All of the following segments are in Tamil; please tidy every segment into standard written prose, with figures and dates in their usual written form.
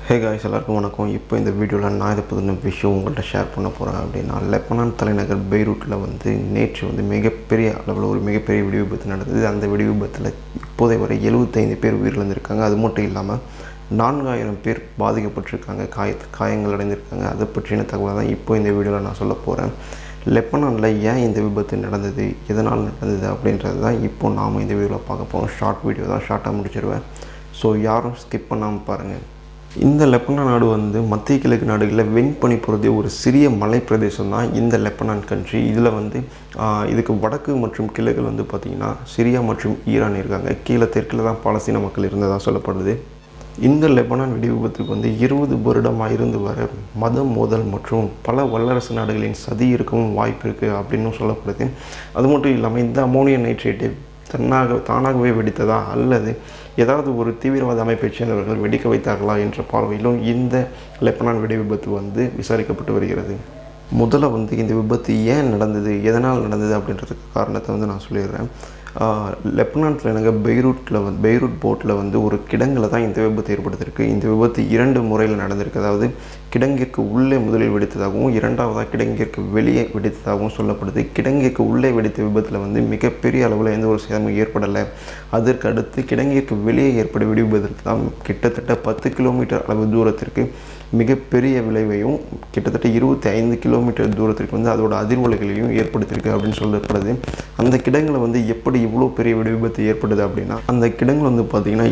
ஹே காய்ஸ், எல்லாருக்கும் வணக்கம். இப்போ இந்த வீடியோவில் நான் இதை பற்றின விஷயம் உங்கள்கிட்ட ஷேர் பண்ண போகிறேன். அப்படின்னா லெபனான் தலைநகர் பெய்ரூட்டில் நேற்று மிகப்பெரிய அளவில் ஒரு மிகப்பெரிய வெடி விபத்து நடந்தது. அந்த வெடி விபத்தில் இப்போதை வரை 75 பேர் உயிரிழந்திருக்காங்க. அது மட்டும் இல்லாமல் 4000 பேர் பாதிக்கப்பட்டிருக்காங்க, காயங்கள் அடைந்திருக்காங்க. அதை பற்றின தகவல் தான் இப்போ இந்த வீடியோவில் நான் சொல்ல போகிறேன். லெபனானில் ஏன் இந்த விபத்து நடந்தது, எதனால் நடந்தது அப்படின்றது தான் இப்போ நாம் இந்த வீடியோவில் பார்க்க போகிறோம். ஷார்ட் வீடியோ தான், ஷார்ட்டாக முடிச்சிடுவேன். ஸோ யாரும் ஸ்கிப் பண்ணாமல் பாருங்கள். இந்த லெபனான் நாடு மத்திய கிழக்கு நாடுகளில் வெண்பனி பொருந்திய ஒரு சிறிய மலை பிரதேசம் தான் இந்த லெபனான் கண்ட்ரி. இதில் இதுக்கு வடக்கு மற்றும் கிழக்கில் பார்த்திங்கன்னா சிரியா மற்றும் ஈரான் இருக்காங்க. கீழே தெற்கில் தான் பாலஸ்தீன மக்கள் இருந்ததாக சொல்லப்படுது. இந்த லெபனான் வெடி விபத்துக்கு 20 வருடமாக இருந்து வர மத மோதல் மற்றும் பல வல்லரசு நாடுகளின் சதி இருக்கவும் வாய்ப்பு இருக்குது அப்படின்னு சொல்லப்படுது. அது மட்டும் இல்லாமல் இந்த அம்மோனியம் நைட்ரேட்டை தானாகவே வெடித்ததா அல்லது ஏதாவது ஒரு தீவிரவாத அமைப்பைச் சேர்ந்தவர்கள் வெடிக்க வைத்தார்களா என்ற பார்வையிலும் இந்த லெபனான் வெடி விபத்து விசாரிக்கப்பட்டு வருகிறது. முதல்ல இந்த விபத்து ஏன் நடந்தது, எதனால் நடந்தது அப்படின்றதுக்கு காரணத்தை நான் சொல்லிடுறேன். லெபனான் தலைநகர் பெய்ரூட் போர்ட்டில் ஒரு கிடங்கில் தான் இந்த விபத்து ஏற்படுத்தியிருக்கு. இந்த விபத்து 2 முறையில் நடந்திருக்கு. அதாவது கிடங்கிற்கு உள்ளே முதலில் வெடித்ததாகவும் இரண்டாவதாக கிடங்கிற்கு வெளியே வெடித்ததாகவும் சொல்லப்படுது. கிடங்கிற்கு உள்ளே வெடித்த விபத்தில் மிகப்பெரிய அளவில் எந்த ஒரு சேதமும் ஏற்படலை. அதற்கு அடுத்து கிடங்கிற்கு வெளியே ஏற்பட வெடி விபத்திற்கு தான் கிட்டத்தட்ட 10 கிலோமீட்டர் அளவு தூரத்திற்கு மிகப்பெரிய விளைவையும் கிட்டத்தட்ட 25 கிலோமீட்டர் தூரத்திற்கு அதோட அதிர்வலைகளையும் ஏற்படுத்தியிருக்கு அப்படின்னு சொல்லப்படுது. அந்த கிடங்கில் எப்படி இவ்வளோ பெரிய வெடி விபத்து ஏற்படுது அப்படின்னா, அந்த கிடங்கில் பார்த்திங்கன்னா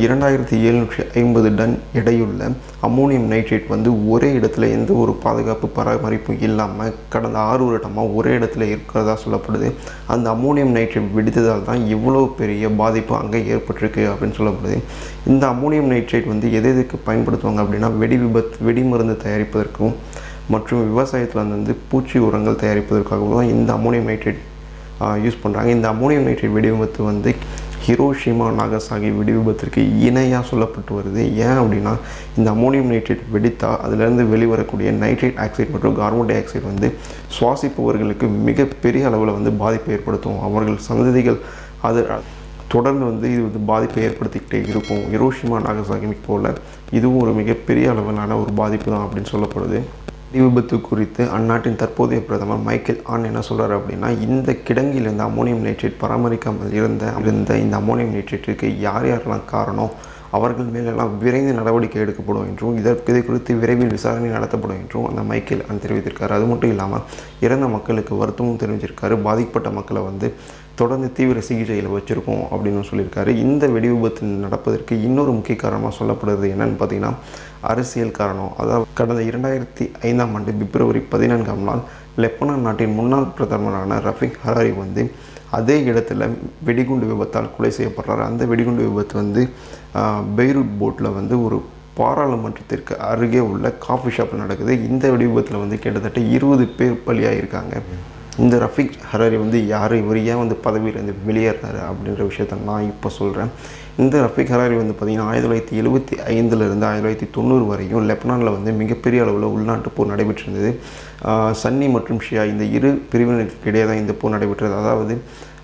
2750 டன் எடையுள்ள அம்மோனியம் நைட்ரேட் ஒரே இடத்துல எந்த ஒரு பாதுகாப்பு பராமரிப்பும் இல்லாமல் கடந்த 6 வருடமாக ஒரே இடத்துல இருக்கிறதா சொல்லப்படுது. அந்த அம்மோனியம் நைட்ரேட் வெடித்ததால் தான் இவ்வளோ பெரிய பாதிப்பு அங்கே ஏற்பட்டிருக்கு அப்படின்னு சொல்லப்படுது. இந்த அம்மோனியம் நைட்ரேட் எதுக்கு பயன்படுத்துவாங்க அப்படின்னா, வெடி மருந்து தயாரிப்பதற்கும் மற்றும் விவசாயத்தில் பூச்சி உரங்கள் தயாரிப்பதற்காகவும் தான் இந்த அம்மோனியம் நைட்ரேட் யூஸ் பண்ணுறாங்க. இந்த அம்மோனியம் நைட்ரேட் வெடி விபத்து ஹிரோஷிமா நாகசாகி வெடி விபத்திற்கு இணையாக சொல்லப்பட்டு வருது. ஏன் அப்படின்னா, இந்த அம்மோனியம் நைட்ரேட் வெடித்தால் அதிலிருந்து வெளிவரக்கூடிய நைட்ரேட் ஆக்சைடு மற்றும் கார்பன் டை ஆக்சைடு சுவாசிப்பவர்களுக்கு மிகப்பெரிய அளவில் பாதிப்பை ஏற்படுத்தும். அவர்கள் சந்ததிகள் அது தொடர்ந்து இது பாதிப்பை ஏற்படுத்திக்கிட்டே இருக்கும். ஹிரோஷிமா நாகசாகி போல் இதுவும் ஒரு மிகப்பெரிய அளவிலான ஒரு பாதிப்பு தான் அப்படின்னு சொல்லப்படுது. விபத்து குறித்து அந்நாட்டின் தற்போதைய பிரதமர் மைக்கேல் ஆன் என்ன சொல்கிறார் அப்படின்னா, இந்த கிடங்கில் இருந்த அம்மோனியம் நைட்ரேட் பராமரிக்காமல் இருந்த இந்த அம்மோனியம் நைட்ரேட்டுக்கு யாரெல்லாம் காரணம், அவர்கள் மேலெல்லாம் விரைந்து நடவடிக்கை எடுக்கப்படும் என்றும் இதை குறித்து விரைவில் விசாரணை நடத்தப்படும் என்றும் அந்த மைக்கேல் ஆன் தெரிவித்திருக்காரு. அது மட்டும் இல்லாமல் இறந்த மக்களுக்கு வருத்தமும் தெரிவிச்சிருக்காரு. பாதிக்கப்பட்ட மக்களை தொடர்ந்து தீவிர சிகிச்சையில் வச்சுருக்கோம் அப்படின்னு சொல்லியிருக்காரு. இந்த வெடி விபத்து நடப்பதற்கு இன்னொரு முக்கிய காரணமாக சொல்லப்படுறது என்னன்னு பார்த்தீங்கன்னா, அரசியல் காரணம். அதாவது கடந்த 2005ஆம் ஆண்டு பிப்ரவரி 14ஆம் நாள் லெபனான் நாட்டின் முன்னாள் பிரதமரான ரஃபிக் ஹராரி அதே இடத்துல வெடிகுண்டு விபத்தால் கொலை செய்யப்படுறாரு. அந்த வெடிகுண்டு விபத்து பெய்ரூட் போர்ட்டில் ஒரு பாராளுமன்றத்திற்கு அருகே உள்ள காஃபி ஷாப்பில் நடக்குது. இந்த வெடி விபத்தில் கிட்டத்தட்ட 20 பேர் பலியாகியிருக்காங்க. இந்த ரஃபிக் ஹராரி யார், இவர் ஏன் பதவியிலேருந்து வெளியேறாரு அப்படின்ற விஷயத்த நான் இப்போ சொல்கிறேன். இந்த ரஃபிக் ஹராரி பார்த்திங்கன்னா 1975லேருந்து 1990 வரையும் லெபனானில் மிகப்பெரிய அளவில் உள்நாட்டு போர் நடைபெற்றிருந்தது. சன்னி மற்றும் ஷியா இந்த இரு பிரிவினருக்கு இடையே தான் இந்த போர் நடைபெற்றது. அதாவது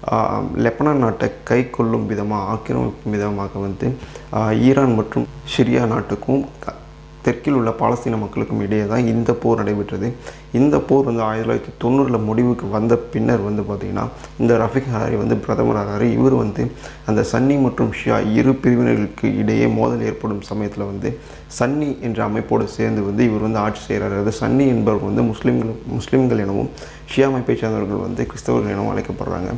லெபனான் நாட்டை கை கொள்ளும் விதமாக, ஆக்கிரமிக்கும் விதமாக ஈரான் மற்றும் சிரியா நாட்டுக்கும் தெற்கில் உள்ள பாலஸ்தீன மக்களுக்கும் இடையே தான் இந்த போர் நடைபெற்றது. இந்த போர் 1990 முடிவுக்கு வந்த பின்னர் பார்த்திங்கன்னா இந்த ரஃபிக் ஹராரி பிரதமராகிறார். இவர் அந்த சன்னி மற்றும் ஷியா இரு பிரிவினர்களுக்கு இடையே மோதல் ஏற்படும் சமயத்தில் சன்னி என்ற அமைப்போடு சேர்ந்து இவர் ஆட்சி செய்கிறார். அது சன்னி என்பவர் முஸ்லீம்கள் எனவும், ஷியா அமைப்பை சேர்ந்தவர்கள் கிறிஸ்தவர்கள் எனவும் அழைக்கப்படுறாங்க.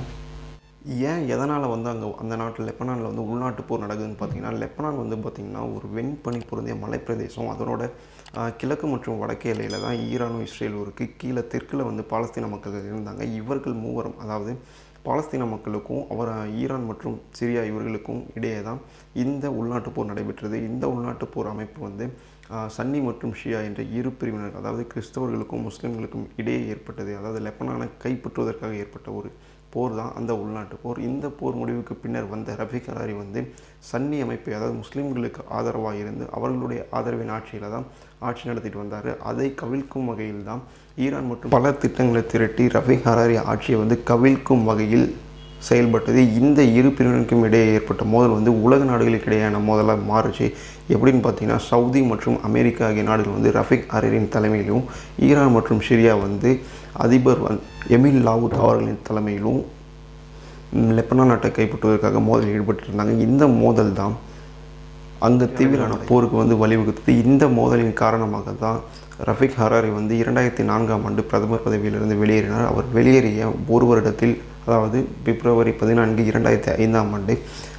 ஏன் எதனால் அந்த நாட்டில் லெபனானில் உள்நாட்டு போர் நடக்குதுன்னு பார்த்தீங்கன்னா, லெபனான் பார்த்திங்கன்னா ஒரு வெண்பனி பொருந்திய மலைப்பிரதேசம். அதனோட கிழக்கு மற்றும் வடக்கு எல்லையில் தான் ஈரானும் இஸ்ரேலும் இருக்குது. கீழே தெற்கில் பாலஸ்தீன மக்கள் இருந்தாங்க. இவர்கள் மூவரும், அதாவது பாலஸ்தீன மக்களுக்கும் ஈரான் மற்றும் சிரியா இவர்களுக்கும் இடையே தான் இந்த உள்நாட்டு போர் நடைபெற்றது. இந்த உள்நாட்டு போர் அமைப்பு சன்னி மற்றும் ஷியா என்ற இரு பிரிவினர், அதாவது கிறிஸ்தவர்களுக்கும் முஸ்லீம்களுக்கும் இடையே ஏற்பட்டது. அதாவது லெபனானை கைப்பற்றுவதற்காக ஏற்பட்ட ஒரு போர் தான் அந்த உள்நாட்டு போர். இந்த போர் முடிவுக்கு பின்னர் வந்த ரஃபிக் ஹராரி சன்னி அமைப்பை, அதாவது முஸ்லீம்களுக்கு ஆதரவாக இருந்து அவர்களுடைய ஆதரவின் ஆட்சியில் தான் ஆட்சி நடத்திட்டு வந்தார். அதை கவிழ்க்கும் வகையில் தான் ஈரான் மற்றும் பல திட்டங்களை திரட்டி ரஃபிக் ஹராரி ஆட்சியை கவிழ்க்கும் வகையில் செயல்பட்டது. இந்த இரு பிரிவினருக்கும் இடையே ஏற்பட்ட மோதல் வந்து உலக நாடுகளுக்கு இடையேயான மோதலாக மாறுச்சு. எப்படின்னு பார்த்தீங்கன்னா, சவுதி மற்றும் அமெரிக்கா ஆகிய நாடுகள் வந்து ரஃபிக் ஹரீரின் தலைமையிலும், ஈரான் மற்றும் சிரியா வந்து அதிபர் எமில் லாவுத் அவர்களின் தலைமையிலும் லெபனான் நாட்டை கைப்பற்றுவதற்காக மோதலில் ஈடுபட்டிருந்தாங்க. இந்த மோதல் தான் அந்த தீவிரமான போருக்கு வந்து வழிவகுத்தது. இந்த மோதலின் காரணமாக தான் ரஃபிக் ஹராரி வந்து 2004ஆம் ஆண்டு பிரதமர் பதவியிலிருந்து வெளியேறினார். அவர் வெளியேறிய ஒரு வருடத்தில், அதாவது பிப்ரவரி 14, 2005ஆம் ஆண்டு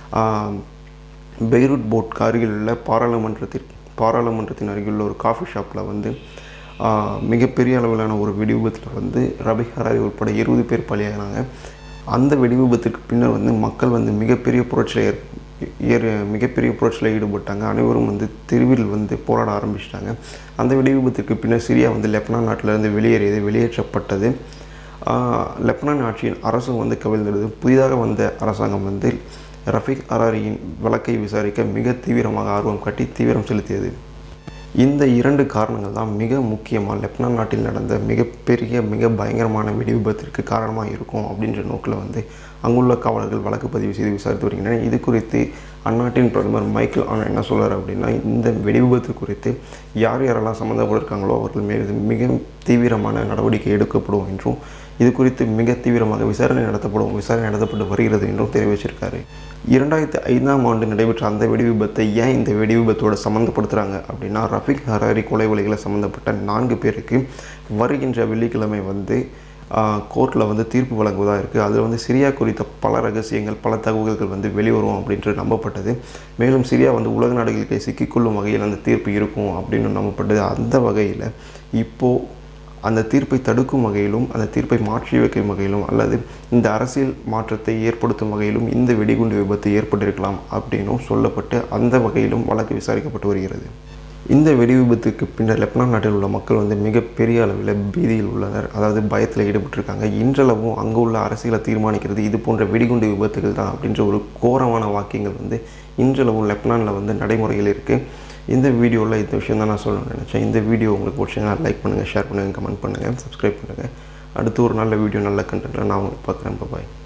பெய்ரூட் போர்ட் அருகில் உள்ள பாராளுமன்றத்தின் அருகில் உள்ள ஒரு காஃபி ஷாப்பில் வந்து மிகப்பெரிய அளவிலான ஒரு வெடி விபத்தில் வந்து ரஃபிக் ஹராரி உட்பட 20 பேர் பலியானாங்க. அந்த வெடி விபத்துக்கு பின்னர் வந்து மக்கள் வந்து மிகப்பெரிய புரட்சியில் ஈடுபட்டாங்க. அனைவரும் வந்து தெருவில் வந்து போராட ஆரம்பிச்சிட்டாங்க. அந்த வெடி விபத்துக்கு பின்னர் சிரியா வந்து லெபனான் நாட்டிலிருந்து வெளியேற்றப்பட்டது. லெபனான் ஆட்சியின் அரசு வந்து கவிழ்ந்தது. புதிதாக வந்த அரசாங்கம் வந்து ரஃபிக் ஹராரியின் வழக்கை விசாரிக்க மிக தீவிரமாக ஆர்வம் காட்டி தீவிரம் செலுத்தியது. இந்த 2 காரணங்கள் தான் மிக முக்கியமாக லெபனான் நாட்டில் நடந்த மிக பயங்கரமான வெடி விபத்திற்கு காரணமாக இருக்கும் அப்படின்ற நோக்கில் வந்து அங்குள்ள காவலர்கள் வழக்கு பதிவு செய்து விசாரித்து வருகின்றனர். இது குறித்து அந்நாட்டின் பிரதமர் மைக்கேல் ஆன் என்ன சொல்கிறார் அப்படின்னா, இந்த வெடி விபத்து குறித்து யாரெல்லாம் சம்மந்தப்பட்டிருக்காங்களோ அவர்கள் மீது மிக தீவிரமான நடவடிக்கை எடுக்கப்படும் என்றும், இது குறித்து மிக தீவிரமாக விசாரணை நடத்தப்பட்டு வருகிறது என்றும் தெரிவிச்சிருக்காரு. 2005ஆம் ஆண்டு நடைபெற்ற அந்த வெடி விபத்தை ஏன் இந்த வெடி விபத்தோடு சம்மந்தப்படுத்துகிறாங்க அப்படின்னா, ரஃபிக் ஹராரி கொலை வழக்கில் சம்மந்தப்பட்ட 4 பேருக்கு வருகின்ற வெள்ளிக்கிழமை வந்து கோர்ட்டில் வந்து தீர்ப்பு வழங்குவதாக இருக்குது. அதில் வந்து சிரியா குறித்த பல ரகசியங்கள், பல தகவல்கள் வந்து வெளிவரும் அப்படின்ட்டு நம்பப்பட்டது. மேலும் சிரியா வந்து உலக நாடுகளுக்கு சிக்கிக்கொள்ளும் வகையில் அந்த தீர்ப்பு இருக்கும் அப்படின்னு நம்பப்பட்டது. அந்த வகையில் இப்போது அந்த தீர்ப்பை தடுக்கும் வகையிலும், அந்த தீர்ப்பை மாற்றி வைக்கும் வகையிலும், அல்லது இந்த அரசியல் மாற்றத்தை ஏற்படுத்தும் வகையிலும் இந்த வெடிகுண்டு விபத்து ஏற்பட்டிருக்கலாம் அப்படின்னும் சொல்லப்பட்டு அந்த வகையிலும் வழக்கு விசாரிக்கப்பட்டு வருகிறது. இந்த வெடி விபத்துக்கு பின்னர் லெபனான் நாட்டில் உள்ள மக்கள் வந்து மிகப்பெரிய அளவில் பீதியில் உள்ளனர், அதாவது பயத்தில் ஈடுபட்டிருக்காங்க. இன்றளவும் அங்கு உள்ள அரசியலை தீர்மானிக்கிறது இது போன்ற வெடிகுண்டு விபத்துகள் தான் அப்படின்ற ஒரு கோரமான வாக்கியங்கள் வந்து இன்றளவும் லெபனானில் வந்து நடைமுறையில் இருக்குது. இந்த வீடியோவில் இந்த விஷயம் தான் நான் சொல்லணும்னு நினச்சேன். இந்த வீடியோ உங்களுக்கு பிடிச்சதுன்னா லைக் பண்ணுங்கள், ஷேர் பண்ணுங்கள், கமெண்ட் பண்ணுங்கள், சப்ஸ்கிரைப் பண்ணுங்கள். அடுத்து ஒரு நல்ல வீடியோ, நல்ல கண்டென்ட்டில் நான் உங்களுக்கு பார்க்குறேன். பாய்.